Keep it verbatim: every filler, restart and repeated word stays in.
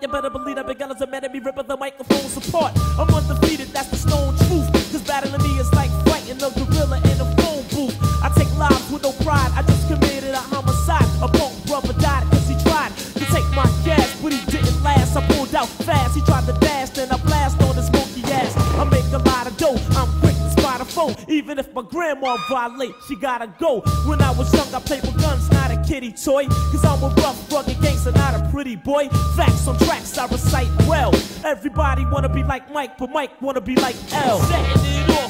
better believe that big fellas are mad at me, ripping the microphones apart. I'm undefeated, that's the stone truth. Cause battling me is like fighting a gorilla in a phone booth. I take lives with no pride, I just committed a homicide. A punk brother died cause he tried to take my gas, but he didn't last. I pulled out fast, he tried to dash, then I blast on his monkey ass. I make a lot of dough, I'm quick to spot a foe. Even if my grandma violate, she gotta go. When I was young, I played with guns, not a kiddie toy. Cause I'm a rough, rugged gangster, not a pretty boy. Facts on tracks, I recite well. Everybody wanna be like Mike, but Mike wanna be like L. Setting it off